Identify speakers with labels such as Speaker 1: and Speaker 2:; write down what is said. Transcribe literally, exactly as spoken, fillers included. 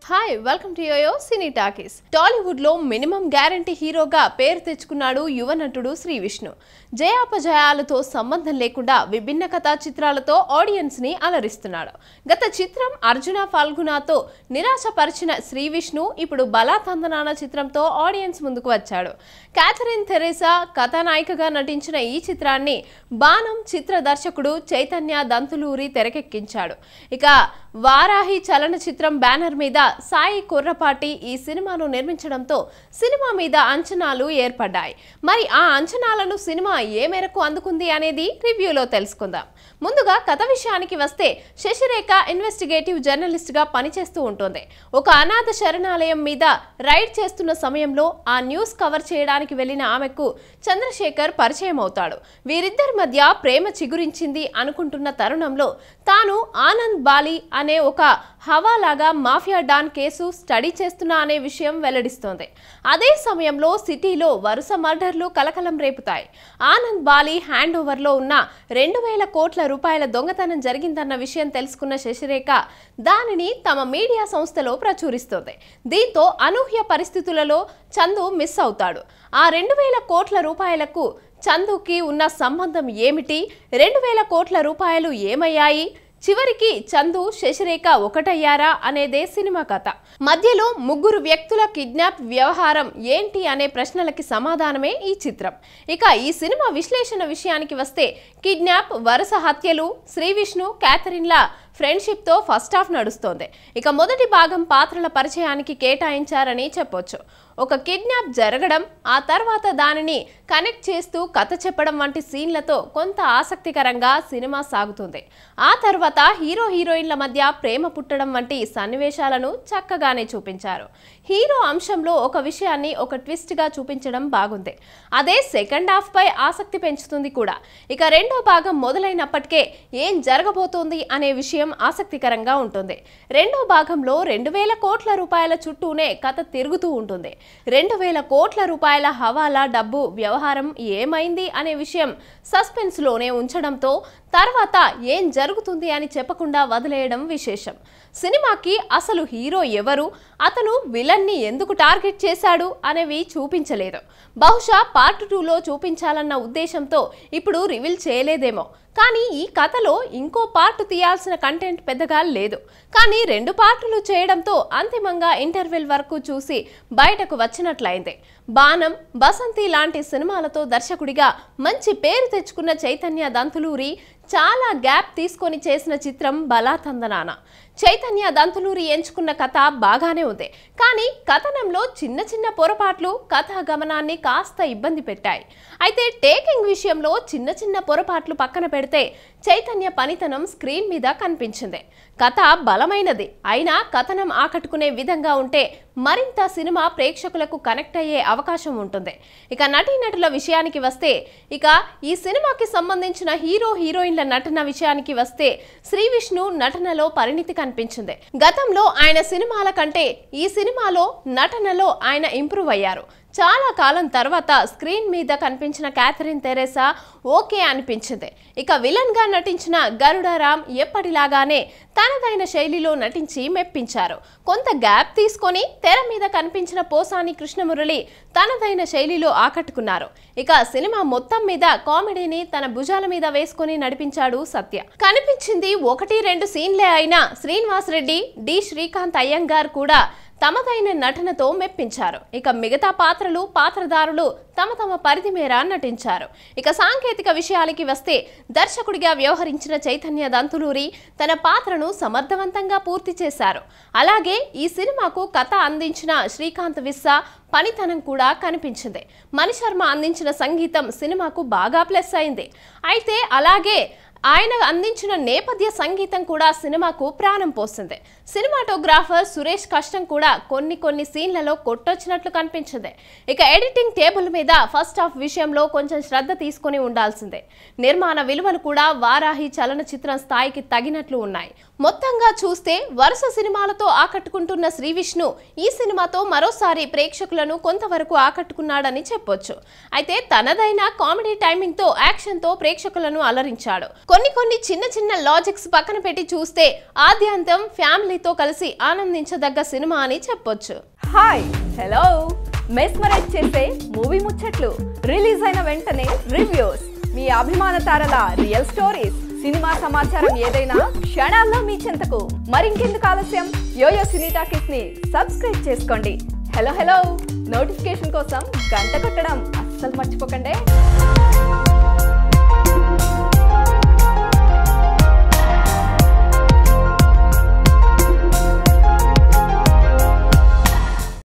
Speaker 1: Hi, welcome to YOYO Cine Talkies. Tollywood lo minimum guarantee hero ga పేరు తెచ్చుకున్నాడు యువ నటుడు శ్రీ విష్ణు. జయాపజయాలతో సంబంధం లేకుండా విభిన్న కథా చిత్రాలతో ఆడియన్స్ ని అలరిస్తున్నాడు. గత చిత్రం అర్జున ఫాల్గునాతో నిరాశపరిచిన శ్రీ విష్ణు ఇప్పుడు బలా తందనాన చిత్రంతో ఆడియన్స్ ముందుకు వచ్చాడు. క్యాథరిన్ థెరెసా కథానాయికగా నటించిన ఈ చిత్రాన్ని బాణం చిత్ర దర్శకుడు చైతన్య దంతులూరి తెరకెక్కించాడు. ఇక వారాహి చలన చిత్రం బ్యానర్ మీద సాయి కొర్రపాటి ఈ సినిమాను నిర్మించడంతో సినిమా మీద అంచనాలు ఏర్పడ్డాయి. మరి ఆ అంచనాలను సినిమా ఏ మేరకు అందుకుంది అనేది రివ్యూలో తెలుసుకుందాం. ముందుగా కథ విషయానికి వస్తే శశిరేఖ ఇన్వెస్టిగేటివ్ జర్నలిస్ట్ గా పనిచేస్తూ ఉంటుంది. ఒక అనాథ శరణాలయం మీద రైడ్ చేస్తున్న సమయంలో ఆ న్యూస్ కవర్ చేయడానికి వెళ్లిన ఆమెకు చంద్రశేఖర్ పరిచయం అవుతాడు. వీరిద్దరి మధ్య ప్రేమ చిగురించింది అనుకుంటున్న తరుణంలో తాను ఆనంద్ బాలి అనే ఒక హవాలాగా మాఫియా డాన్ కేసు స్టడీ చేస్తున్నా అనే విషయం వెల్లడిస్తోంది. అదే సమయంలో సిటీలో వరుస మర్డర్లు కలకలం రేపుతాయి. ఆనంద్ బాలి హ్యాండ్ ఓవర్ లో ఉన్న రెండు వేల కోట్ల రూపాయల దొంగతనం జరిగిందన్న విషయం తెలుసుకున్న శశిరేఖ దానిని తమ మీడియా సంస్థలో ప్రచురిస్తోంది. దీంతో అనూహ్య పరిస్థితులలో చందు మిస్ అవుతాడు. ఆ రెండు వేల కోట్ల రూపాయలకు చందుకి ఉన్న సంబంధం ఏమిటి, రెండు వేల కోట్ల రూపాయలు ఏమయ్యాయి, చివరికి చందు శశిరేఖ ఒకటయ్యారా అనేదే సినిమా కథ. మధ్యలో ముగ్గురు వ్యక్తుల కిడ్నాప్ వ్యవహారం ఏంటి అనే ప్రశ్నలకి సమాధానమే ఈ చిత్రం. ఇక ఈ సినిమా విశ్లేషణ విషయానికి వస్తే కిడ్నాప్, వరుస హత్యలు, శ్రీ విష్ణు, క్యాథరిన్ల ఫ్రెండ్షిప్ తో ఫస్ట్ హాఫ్ నడుస్తోంది. ఇక మొదటి భాగం పాత్రల పరిచయానికి కేటాయించారని చెప్పొచ్చు. ఒక కిడ్నాప్ జరగడం, ఆ తర్వాత దానిని కనెక్ట్ చేస్తూ కథ చెప్పడం వంటి సీన్లతో కొంత ఆసక్తికరంగా సినిమా సాగుతుంది. ఆ తర్వాత హీరో హీరోయిన్ల మధ్య ప్రేమ పుట్టడం వంటి సన్నివేశాలను చక్కగానే చూపించారు. హీరో అంశంలో ఒక విషయాన్ని ఒక ట్విస్ట్ గా చూపించడం బాగుంది. అదే సెకండ్ హాఫ్ పై ఆసక్తి పెంచుతుంది కూడా. ఇక రెండో భాగం మొదలైనప్పటికే ఏం జరగబోతోంది అనే విషయం ఆసక్తికరంగా ఉంటుంది. రెండో భాగంలో రెండు వేల కోట్ల రూపాయల చుట్టూనే కథ తిరుగుతూ ఉంటుంది. రెండు వేల కోట్ల రూపాయల హవాలా డబ్బు వ్యవహారం ఏమైంది అనే విషయం సస్పెన్స్ లోనే ఉంచడంతో తర్వాత ఏం జరుగుతుంది అని చెప్పకుండా వదిలేయడం విశేషం. సినిమాకి అసలు హీరో ఎవరు, అతను విలన్ని ఎందుకు టార్గెట్ చేశాడు అనేవి చూపించలేదు. బహుశా పార్ట్ టూలో చూపించాలన్న ఉద్దేశంతో ఇప్పుడు రివీల్ చేయలేదేమో. కానీ ఈ కథలో ఇంకో పార్ట్ తీయాల్సిన కంటెంట్ పెద్దగా లేదు. కానీ రెండు పార్టులు చేయడంతో అంతిమంగా ఇంటర్వెల్ వరకు చూసి బయటకు వచ్చినట్లయింది. బాణం, బసంతి లాంటి సినిమాలతో దర్శకుడిగా మంచి పేరు తెచ్చుకున్న చైతన్య దంతులూరి చాలా గ్యాప్ తీసుకొని చేసిన చిత్రం బలా తందనాన. చైతన్య దంతులూరి ఎంచుకున్న కథ బాగానే ఉంది. కానీ కథనంలో చిన్న చిన్న పొరపాట్లు కథా గమనాన్ని కాస్త ఇబ్బంది పెట్టాయి. అయితే టేకింగ్ విషయంలో చిన్న చిన్న పొరపాట్లు పక్కన పెడితే చైతన్య పనితనం స్క్రీన్ మీద కనిపించింది. కథ బలమైనది అయినా కథనం ఆకట్టుకునే విధంగా ఉంటే మరింత సినిమా ప్రేక్షకులకు కనెక్ట్ అయ్యే అవకాశం ఉంటుంది. ఇక నటీనటుల విషయానికి వస్తే ఇక ఈ సినిమాకి సంబంధించిన హీరో హీరోయిన్ల నటన విషయానికి వస్తే శ్రీ విష్ణు నటనలో పరిణితి కనిపించింది. గతంలో ఆయన సినిమాల కంటే ఈ సినిమాలో నటనలో ఆయన ఇంప్రూవ్ అయ్యారు. చాలా కాలం తర్వాత స్క్రీన్ మీద కనిపించిన క్యాథరిన్ థెరెసా ఓకే అనిపించింది. ఇక విలన్ గా నటించిన గరుడరామ్ ఎప్పటిలాగానే తనదైన శైలిలో నటించి మెప్పించారు. కొంత గ్యాప్ తీసుకొని తెర మీద కనిపించిన పోసాని కృష్ణమురళి తనదైన శైలిలో ఆకట్టుకున్నారు. ఇక సినిమా మొత్తం మీద కామెడీని తన భుజాల మీద వేసుకొని నడిపించాడు సత్య. కనిపించింది ఒకటి రెండు సీన్లే అయినా శ్రీనివాస్ రెడ్డి, డి శ్రీకాంత్ అయ్యంగార్ కూడా తమదైన నటనతో మెప్పించారు. ఇక మిగతా పాత్రలు, పాత్రధారులు తమ తమ పరిధి మేర నటించారు. ఇక సాంకేతిక విషయాలకి వస్తే దర్శకుడిగా వ్యవహరించిన చైతన్య దంతులూరి తన పాత్రను సమర్థవంతంగా పూర్తి చేశారు. అలాగే ఈ సినిమాకు కథ అందించిన శ్రీకాంత్ విస్సా పనితనం కూడా కనిపించింది. మణిశర్మ అందించిన సంగీతం సినిమాకు బాగా ప్లస్ అయింది. అయితే అలాగే ఆయన అందించిన నేపథ్య సంగీతం కూడా సినిమాకు ప్రాణం పోస్తుంది. సినిమాటోగ్రాఫర్ సురేష్ కష్టం కూడా కొన్ని కొన్ని సీన్లలో కొట్టొచ్చినట్లు కనిపించింది. ఇక ఎడిటింగ్ టేబుల్ మీద ఫస్ట్ హాఫ్ విషయంలో కొంచెం శ్రద్ధ తీసుకుని ఉండాల్సిందే. నిర్మాణ విలువలు కూడా వారాహి చలన చిత్రం స్థాయికి తగినట్లు ఉన్నాయి. మొత్తంగా చూస్తే వరుస సినిమాలతో ఆకట్టుకుంటున్న శ్రీ విష్ణు ఈ సినిమాతో మరోసారి ప్రేక్షకులను కొంతవరకు ఆకట్టుకున్నాడని చెప్పొచ్చు. అయితే తనదైన కామెడీ టైమింగ్ తో యాక్షన్ తో ప్రేక్షకులను అలరించాడు. కొన్ని కొన్ని చిన్న చిన్న లాజిక్స్ పక్కన పెట్టి చూస్తే ఆద్యంతం ఫ్యామిలీతో కలిసి ఆనందించదగ్గ సినిమా అని చెప్పొచ్చు.
Speaker 2: హాయ్ హలో మెస్మరైజ్ చేసే మూవీ ముచ్చట్లు, రిలీజ్ అయిన వెంటనే రివ్యూస్, మీ అభిమాన తారల రియల్ స్టోరీస్, సినిమా సమాచారం ఏదైనా క్షణాల్లో మీ చెంతకు. మరింకెందుకు ఆలస్యం, యోయో సినీ టాకీస్ ని సబ్స్క్రైబ్ చేసుకోండి. హలో హలో నోటిఫికేషన్ కోసం గంట కొట్టడం అస్సలు మర్చిపోకండి.